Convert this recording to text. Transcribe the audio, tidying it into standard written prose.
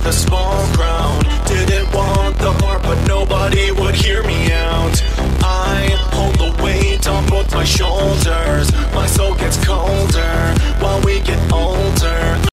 a small crown. Didn't want the heart, but nobody would hear me